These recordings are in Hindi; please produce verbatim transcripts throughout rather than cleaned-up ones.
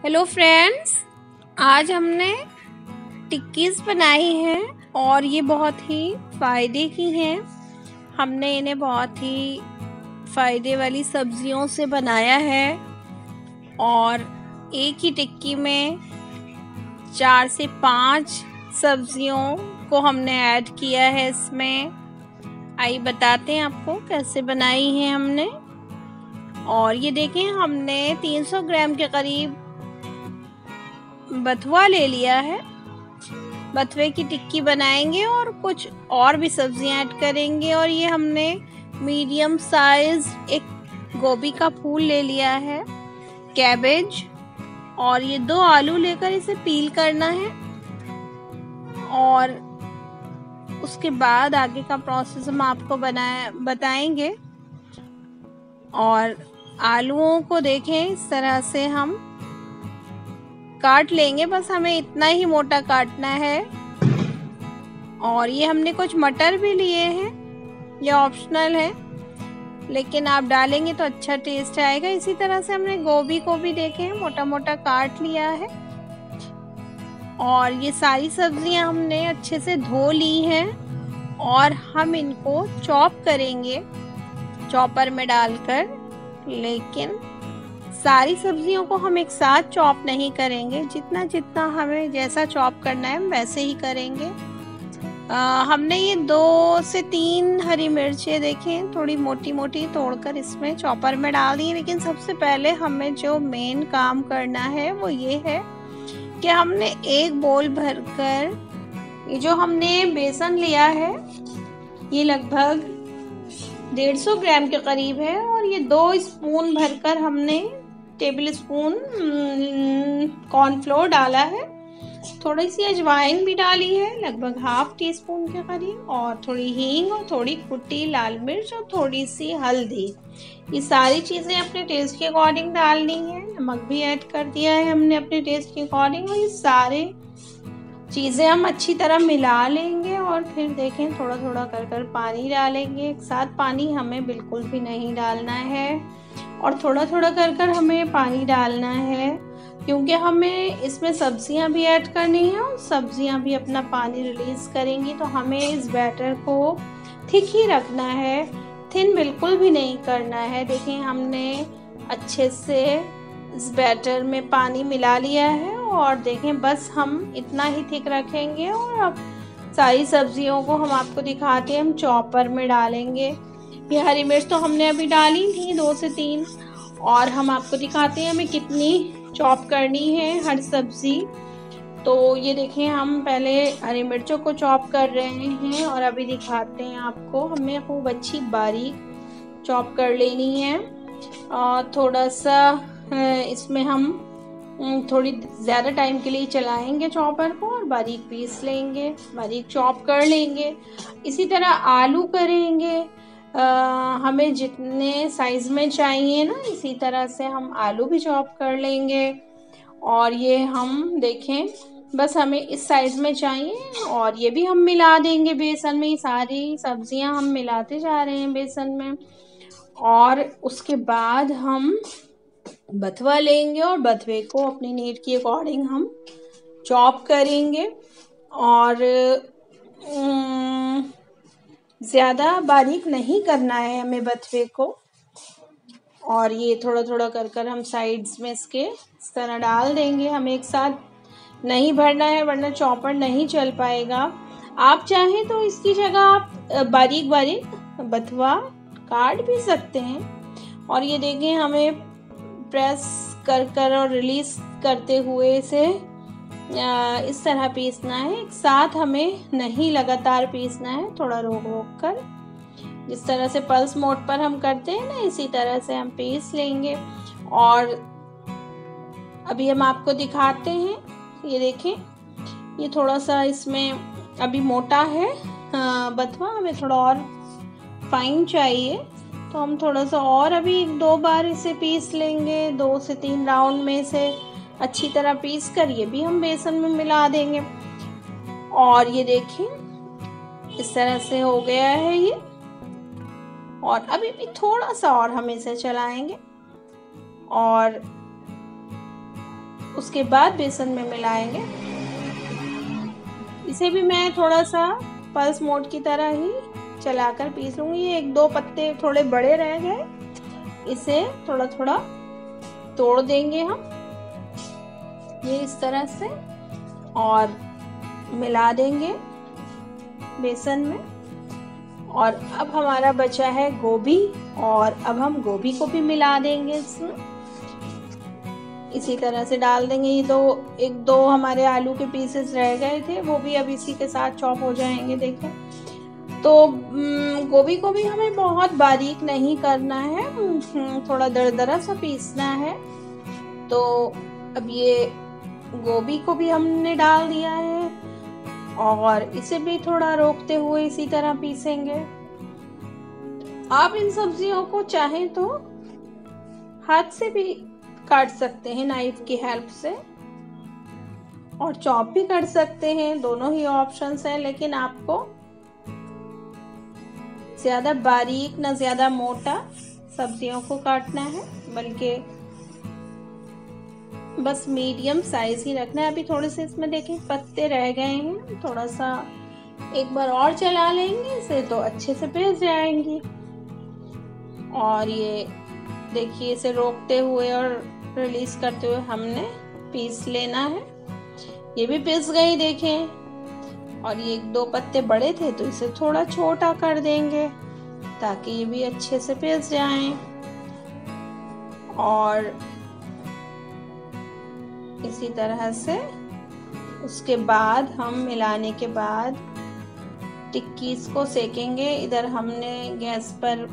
हेलो फ्रेंड्स, आज हमने टिक्कीज़ बनाई हैं और ये बहुत ही फ़ायदे की हैं। हमने इन्हें बहुत ही फ़ायदे वाली सब्जियों से बनाया है और एक ही टिक्की में चार से पाँच सब्जियों को हमने ऐड किया है इसमें। आइए बताते हैं आपको कैसे बनाई है हमने। और ये देखें, हमने तीन सौ ग्राम के करीब बथुआ ले लिया है। बथुए की टिक्की बनाएंगे और कुछ और भी सब्जियां ऐड करेंगे। और ये हमने मीडियम साइज एक गोभी का फूल ले लिया है, कैबेज, और ये दो आलू लेकर इसे पील करना है। और उसके बाद आगे का प्रोसेस हम आपको बनाए बताएंगे। और आलूओं को देखें, इस तरह से हम काट लेंगे, बस हमें इतना ही मोटा काटना है। और ये हमने कुछ मटर भी लिए हैं, ये ऑप्शनल है, लेकिन आप डालेंगे तो अच्छा टेस्ट आएगा। इसी तरह से हमने गोभी को भी देखें मोटा मोटा काट लिया है। और ये सारी सब्जियां हमने अच्छे से धो ली हैं और हम इनको चॉप करेंगे चॉपर में डालकर। लेकिन सारी सब्जियों को हम एक साथ चॉप नहीं करेंगे, जितना जितना हमें जैसा चॉप करना है हम वैसे ही करेंगे। आ, हमने ये दो से तीन हरी मिर्चें देखें थोड़ी मोटी मोटी तोड़कर इसमें चॉपर में डाल दी। लेकिन सबसे पहले हमें जो मेन काम करना है वो ये है कि हमने एक बोल भरकर ये जो हमने बेसन लिया है, ये लगभग डेढ़ सौ ग्राम के करीब है। और ये दो स्पून भरकर हमने टेबल स्पून कॉर्नफ्लोर डाला है। थोड़ी सी अजवाइन भी डाली है, लगभग हाफ टी स्पून के करीब, और थोड़ी हींग और थोड़ी कुटी लाल मिर्च और थोड़ी सी हल्दी। ये सारी चीज़ें अपने टेस्ट के अकॉर्डिंग डालनी है। नमक भी ऐड कर दिया है हमने अपने टेस्ट के अकॉर्डिंग। और ये सारे चीज़ें हम अच्छी तरह मिला लेंगे और फिर देखें थोड़ा थोड़ा कर कर पानी डालेंगे। एक साथ पानी हमें बिल्कुल भी नहीं डालना है और थोड़ा थोड़ा कर कर हमें पानी डालना है, क्योंकि हमें इसमें सब्जियां भी ऐड करनी है और सब्जियां भी अपना पानी रिलीज़ करेंगी। तो हमें इस बैटर को थिक ही रखना है, थिन बिल्कुल भी नहीं करना है। देखें, हमने अच्छे से इस बैटर में पानी मिला लिया है और देखें बस हम इतना ही थिक रखेंगे। और अब सारी सब्जियों को हम आपको दिखाते हैं, हम चॉपर में डालेंगे। ये हरी मिर्च तो हमने अभी डाली थी दो से तीन, और हम आपको दिखाते हैं हमें कितनी चॉप करनी है हर सब्जी। तो ये देखें, हम पहले हरी मिर्चों को चॉप कर रहे हैं और अभी दिखाते हैं आपको। हमें खूब अच्छी बारीक चॉप कर लेनी है। और थोड़ा सा इसमें हम थोड़ी ज़्यादा टाइम के लिए चलाएंगे चॉपर को और बारीक पीस लेंगे, बारीक चॉप कर लेंगे। इसी तरह आलू करेंगे। आ, हमें जितने साइज़ में चाहिए ना, इसी तरह से हम आलू भी चॉप कर लेंगे। और ये हम देखें बस हमें इस साइज़ में चाहिए और ये भी हम मिला देंगे बेसन में। सारी सब्जियां हम मिलाते जा रहे हैं बेसन में। और उसके बाद हम बथुआ लेंगे और बथुए को अपनी नीड के अकॉर्डिंग हम चॉप करेंगे। और ज़्यादा बारीक नहीं करना है हमें बथुए को। और ये थोड़ा थोड़ा कर कर हम साइड्स में इसके इस तरह डाल देंगे। हमें एक साथ नहीं भरना है, वरना चॉपर नहीं चल पाएगा। आप चाहें तो इसकी जगह आप बारीक बारीक बथुआ काट भी सकते हैं। और ये देखें, हमें प्रेस कर कर और रिलीज करते हुए इसे इस तरह पीसना है। एक साथ हमें नहीं लगातार पीसना है, थोड़ा रोक रोक कर, जिस तरह से पल्स मोड पर हम करते हैं ना, इसी तरह से हम पीस लेंगे। और अभी हम आपको दिखाते हैं, ये देखें, ये थोड़ा सा इसमें अभी मोटा है बथुआ, हमें थोड़ा और फाइन चाहिए, तो हम थोड़ा सा और अभी एक दो बार इसे पीस लेंगे। दो से तीन राउंड में इसे अच्छी तरह पीस कर ये भी हम बेसन में मिला देंगे। और ये देखें इस तरह से हो गया है ये। और अभी भी थोड़ा सा और हम इसे चलाएंगे और उसके बाद बेसन में मिलाएंगे। इसे भी मैं थोड़ा सा पल्स मोड की तरह ही चलाकर पीस लूँगी। ये एक दो पत्ते थोड़े बड़े रह गए, इसे थोड़ा थोड़ा तोड़ देंगे हम ये इस तरह से और मिला देंगे बेसन में। और अब हमारा बचा है गोभी, और अब हम गोभी को भी मिला देंगे इसमें, इसी तरह से डाल देंगे। ये दो एक दो हमारे आलू के पीसेस रह गए थे, वो भी अब इसी के साथ चॉप हो जाएंगे। देखें तो गोभी को भी हमें बहुत बारीक नहीं करना है, थोड़ा दरदरा सा पीसना है। तो अब ये गोभी को भी हमने डाल दिया है और इसे भी थोड़ा रोकते हुए इसी तरह पीसेंगे। आप इन सब्जियों को चाहें तो हाथ से भी काट सकते हैं नाइफ की हेल्प से, और चॉप भी कर सकते हैं, दोनों ही ऑप्शंस हैं। लेकिन आपको ज्यादा बारीक ना ज्यादा मोटा सब्जियों को काटना है, बल्कि बस मीडियम साइज ही रखना है। अभी थोड़े से इसमें देखें पत्ते रह गए हैं, थोड़ा सा एक बार और चला लेंगे इसे तो अच्छे से पिस जाएंगी। और ये देखिए इसे रोकते हुए और रिलीज करते हुए हमने पीस लेना है। ये भी पिस गई देखें। और ये एक दो पत्ते बड़े थे तो इसे थोड़ा छोटा कर देंगे ताकि ये भी अच्छे से पिस जाएं। और इसी तरह से उसके बाद हम मिलाने के बाद टिक्कीज को सेकेंगे। इधर हमने गैस पर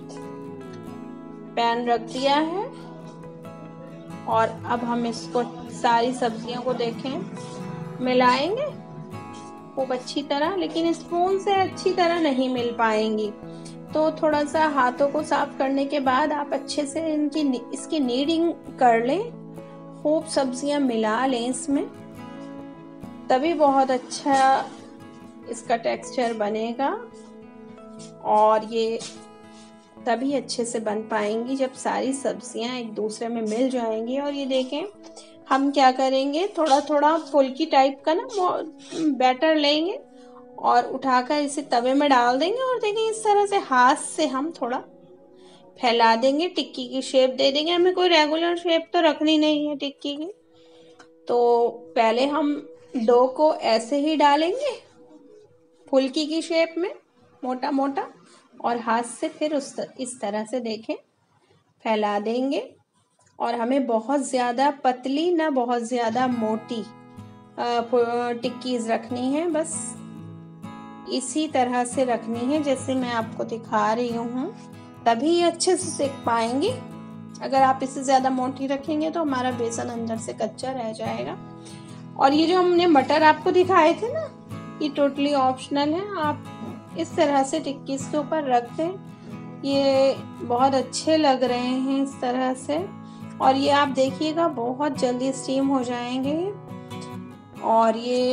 पैन रख दिया है और अब हम इसको सारी सब्जियों को देखें मिलाएंगे खूब अच्छी तरह, लेकिन स्पून से अच्छी तरह नहीं मिल पाएंगी। तो थोड़ा सा हाथों को साफ करने के बाद आप अच्छे से इनकी इसकी नीडिंग कर लें, खूब सब्जियां मिला लें इसमें, तभी बहुत अच्छा इसका टेक्सचर बनेगा। और ये तभी अच्छे से बन पाएंगी जब सारी सब्जियां एक दूसरे में मिल जाएंगी। और ये देखें हम क्या करेंगे, थोड़ा थोड़ा फुल्की टाइप का ना बैटर लेंगे और उठाकर इसे तवे में डाल देंगे और देखें इस तरह से हाथ से हम थोड़ा फैला देंगे, टिक्की की शेप दे देंगे। हमें कोई रेगुलर शेप तो रखनी नहीं है टिक्की की। तो पहले हम डो को ऐसे ही डालेंगे फुल्की की शेप में मोटा मोटा, और हाथ से फिर उस इस तरह से देखें फैला देंगे। और हमें बहुत ज़्यादा पतली ना बहुत ज़्यादा मोटी टिक्कीज रखनी है, बस इसी तरह से रखनी है जैसे मैं आपको दिखा रही हूँ, तभी ये अच्छे से सेक पाएंगी। अगर आप इसे ज़्यादा मोटी रखेंगे तो हमारा बेसन अंदर से कच्चा रह जाएगा। और ये जो हमने मटर आपको दिखाए थे ना, ये टोटली ऑप्शनल है, आप इस तरह से टिक्की के ऊपर रख दें, ये बहुत अच्छे लग रहे हैं इस तरह से। और ये आप देखिएगा बहुत जल्दी स्टीम हो जाएंगे। और ये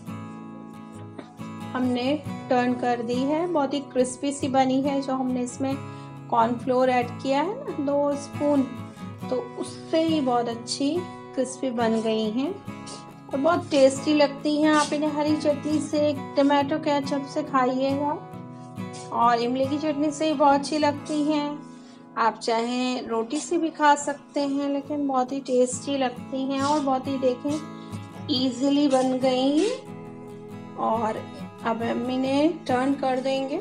हमने टर्न कर दी है, बहुत ही क्रिस्पी सी बनी है। जो हमने इसमें कॉर्नफ्लोर ऐड किया है ना दो स्पून, तो उससे ही बहुत अच्छी क्रिस्पी बन गई हैं और बहुत टेस्टी लगती हैं। आप इन्हें हरी चटनी से, टमाटो केचप से खाइएगा, और इमली की चटनी से ही बहुत अच्छी लगती हैं। आप चाहें रोटी से भी खा सकते हैं, लेकिन बहुत ही टेस्टी लगती हैं और बहुत ही देखें इजीली बन गई हैं। और अब हम इन्हें टर्न कर देंगे।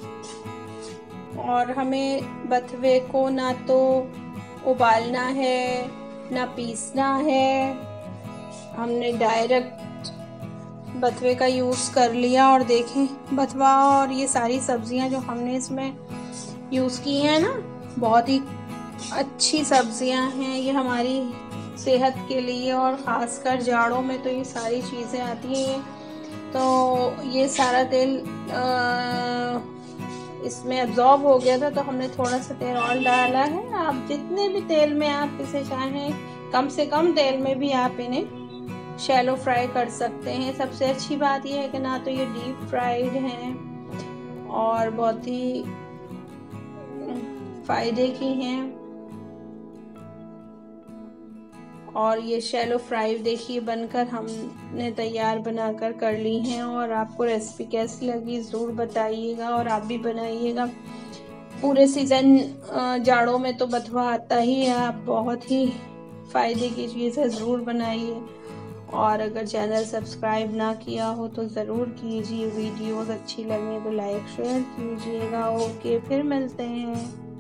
और हमें बथुए को ना तो उबालना है ना पीसना है, हमने डायरेक्ट बथुए का यूज़ कर लिया। और देखें बथुआ और ये सारी सब्जियां जो हमने इसमें यूज़ की हैं ना, बहुत ही अच्छी सब्जियां हैं ये हमारी सेहत के लिए, और ख़ासकर जाड़ों में तो ये सारी चीज़ें आती हैं। तो ये सारा तेल आ, इसमें एब्जॉर्ब हो गया था, तो हमने थोड़ा सा तेल और डाला है। आप जितने भी तेल में आप इसे चाहें, कम से कम तेल में भी आप इन्हें शैलो फ्राई कर सकते हैं। सबसे अच्छी बात यह है कि ना तो ये डीप फ्राइड हैं और बहुत ही फायदे की हैं, और ये शैलो फ्राई देखिए बनकर हमने तैयार बनाकर कर ली हैं। और आपको रेसिपी कैसी लगी ज़रूर बताइएगा और आप भी बनाइएगा। पूरे सीज़न जाड़ों में तो बथुआ आता ही है, आप बहुत ही फ़ायदे की चीज़ है, ज़रूर बनाइए। और अगर चैनल सब्सक्राइब ना किया हो तो ज़रूर कीजिए। वीडियोस अच्छी लगे तो लाइक शेयर कीजिएगा। ओके, फिर मिलते हैं।